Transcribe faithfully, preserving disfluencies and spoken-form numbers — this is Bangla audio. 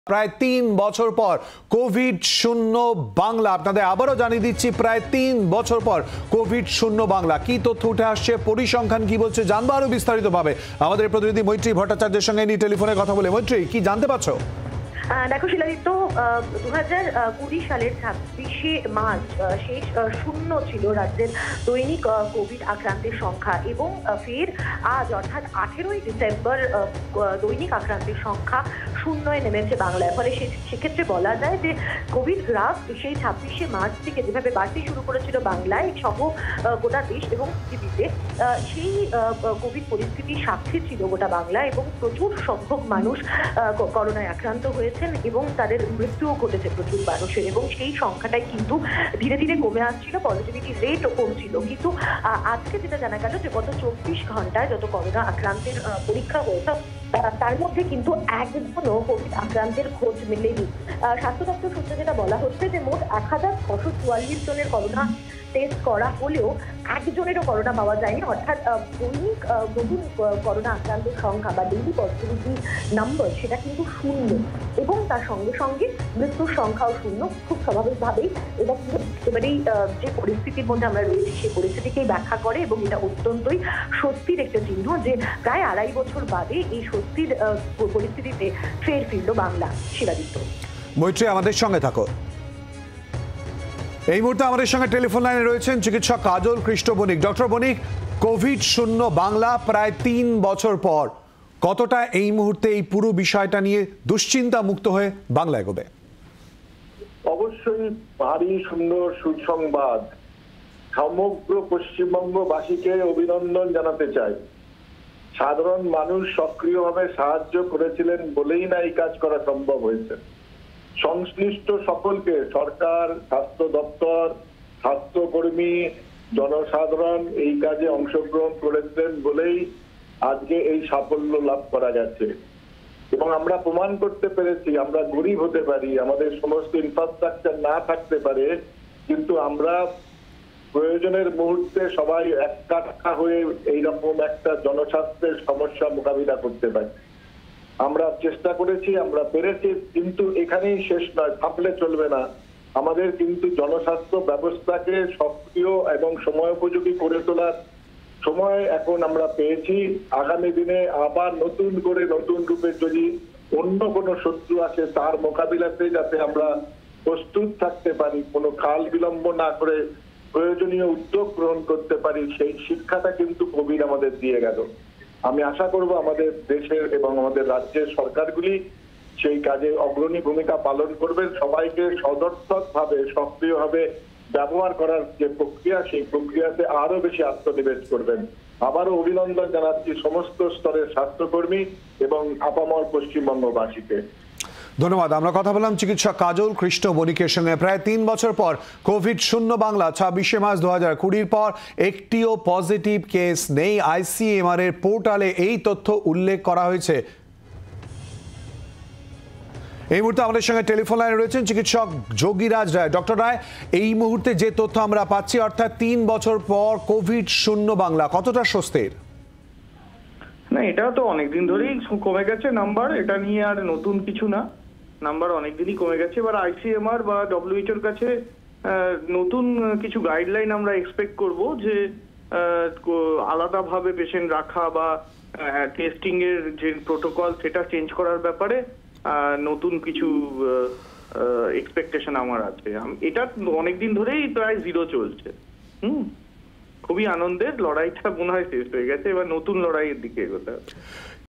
প্রায় তিন বছর পর কোভিড শূন্য বাংলা আপনাদের আবারও জানিয়ে দিচ্ছি প্রায় তিন বছর পর কোভিড শূন্য বাংলা কি তথ্য উঠে আসছে পরিসংখ্যান কি বলছে জানবো আরো বিস্তারিতভাবে আমাদের প্রতিনিধি মৈত্রী ভট্টাচার্যের সঙ্গে নিয়ে টেলিফোনে কথা বলে মৈত্রী কি জানতে পারছো? দেখো শিলাদিত্য, দু হাজার কুড়ি সালের ছাব্বিশে মার্চ শেষ শূন্য ছিল রাজ্যের দৈনিক কোভিড আক্রান্তের সংখ্যা এবং ফের আজ অর্থাৎ আঠেরোই ডিসেম্বর দৈনিক আক্রান্তের সংখ্যা শূন্যয় নেমেছে বাংলায়। ফলে সেক্ষেত্রে বলা যায় যে কোভিড গ্রাফ সেই ছাব্বিশে মার্চ থেকে যেভাবে বাড়তে শুরু করেছিল বাংলায় সহ গোটা দেশ এবং পৃথিবীতে, সেই কোভিড পরিস্থিতির সাক্ষী ছিল গোটা বাংলা এবং প্রচুর সংখ্যক মানুষ করোনায় আক্রান্ত হয়েছে এবং তাদের মৃত্যুও ঘটেছে প্রচুর মানুষের এবং সেই সংখ্যাটাই কিন্তু ধীরে ধীরে কমে আসছিল, পজিটিভিটি রেটও কমছিল। কিন্তু আজকে যেটা জানা গেল যে গত চব্বিশ ঘন্টায় যত করোনা আক্রান্তের পরীক্ষা হয়েছে তার মধ্যে কিন্তু একজনও কোভিড আক্রান্তের খোঁজ মেলেনি। স্বাস্থ্য দপ্তর সূত্রে যেটা বলা হচ্ছে যে মোট এক হাজার ছশো চুয়াল্লিশ জনের করোনা টেস্ট করা হলেও একজনেরও করোনা পাওয়া যায়নি, অর্থাৎ দৈনিক নতুন করোনা আক্রান্তের সংখ্যা বা ডেইলি পজিটিভিটি নাম্বার সেটা কিন্তু শূন্য এবং তার সঙ্গে সঙ্গে মৃত্যুর সংখ্যাও শূন্য। খুব স্বাভাবিকভাবেই এটা কিন্তু একেবারেই যে পরিস্থিতির মধ্যে আমরা রয়েছি সেই পরিস্থিতিকেই ব্যাখ্যা করে এবং এটা অত্যন্তই স্বস্তির একটা চিহ্ন যে প্রায় আড়াই বছর বাদে এই স্বস্তির পরিস্থিতিতে ফের ফিরল বাংলা। শিলাদিত্য, মৈত্রী আমাদের সঙ্গে থাকো। এই মুহূর্তে আমাদের সঙ্গে টেলিফোন লাইনে রয়েছেন চিকিৎসক কাজল কৃষ্ণ বণিক। ডক্টর বণিক, কোভিড শূন্য বাংলা প্রায় তিন বছর পর কতটা এই মুহূর্তে এই পুরো বিষয়টা নিয়ে দুশ্চিন্তা মুক্ত হয়ে বাংলা এগোবে? অবশ্যই ভারী সুন্দর সুসংবাদ। সমগ্র পশ্চিমবঙ্গবাসীকে অভিনন্দন জানাতে চাই। সাধারণ মানুষ সক্রিয়ভাবে সাহায্য করেছিলেন বলেই না এই কাজ করা সম্ভব হয়েছে। সংশ্লিষ্ট সকলকে, সরকার, স্বাস্থ্য দপ্তর, স্বাস্থ্যকর্মী, জনসাধারণ এই কাজে অংশগ্রহণ করেছেন বলেই আজকে এই সাফল্য লাভ করা গেছে এবং আমরা প্রমাণ করতে পেরেছি আমরা গরিব হতে পারি, আমাদের সমস্ত ইনফ্রাস্ট্রাকচার না থাকতে পারে, কিন্তু আমরা প্রয়োজনের মুহূর্তে সবাই একাট্টা হয়ে এইরকম একটা জনস্বাস্থ্যের সমস্যা মোকাবিলা করতে পারি। আমরা চেষ্টা করেছি, আমরা পেরেছি, কিন্তু এখানেই শেষ নয়, থামলে চলবে না। আমাদের কিন্তু জনস্বাস্থ্য ব্যবস্থাকে সক্রিয় এবং সময়োপযোগী করে তোলার সময় এখন আমরা পেয়েছি। আগামী দিনে আবার নতুন করে নতুন রূপে যদি অন্য কোনো শত্রু আসে তার মোকাবিলাতে যাতে আমরা প্রস্তুত থাকতে পারি, কোনো কাল বিলম্ব না করে প্রয়োজনীয় উদ্যোগ গ্রহণ করতে পারি, সেই শিক্ষাটা কিন্তু কোভিড আমাদের দিয়ে গেল। আমি আশা করব আমাদের দেশের এবং আমাদের রাজ্যের সরকারগুলি সেই কাজে অগ্রণী ভূমিকা পালন করবেন। সবাইকে সদর্থক ভাবে সক্রিয়ভাবে ব্যবহার করার যে প্রক্রিয়া সেই প্রক্রিয়াতে আরো বেশি আত্মনিবেশ করবেন। আবারও অভিনন্দন জানাচ্ছি সমস্ত স্তরের স্বাস্থ্যকর্মী এবং আপামর পশ্চিমবঙ্গবাসীকে। ধন্যবাদ। আমরা কথা বললাম চিকিৎসক কাজল কৃষ্ণ বণিকের সঙ্গে। প্রায় তিন বছর পর কোভিড শূন্য বাংলা, ছাব্বিশে মার্চ দু হাজার কুড়ির পর একটিও পজিটিভ কেস নেই। আইসিএমআর এর পোর্টালে এই তথ্য উল্লেখ করা হয়েছে। এই মুহূর্তে আমাদের সঙ্গে টেলিফোন লাইনে রয়েছেন চিকিৎসক যোগীরাজ রায়। ডক্টর রায়, এই মুহূর্তে যে তথ্য আমরা পাচ্ছি অর্থাৎ তিন বছর পর কোভিড শূন্য বাংলা, কতটা স্বস্তির? না, এটা তো অনেকদিন ধরেই কমে গেছে নাম্বার, এটা নিয়ে আর নতুন কিছু না। নাম্বার অনেকদিনই কমে গেছে। এবার আইসিএমআর বা ডব্লিউএইচওর কাছে নতুন কিছু গাইডলাইন আমরা এক্সপেক্ট করব যে আলাদাভাবে পেশেন্ট রাখা বা টেস্টিং এর যে প্রোটোকল সেটা চেঞ্জ করার ব্যাপারে নতুন কিছু এক্সপেকটেশন আমার আছে। এটা অনেকদিন ধরেই প্রায় জিরো চলছে। হুম খুবই আনন্দের, লড়াইটা মনে হয় শেষ হয়ে গেছে, এবার নতুন লড়াইয়ের দিকে এগোতে হবে।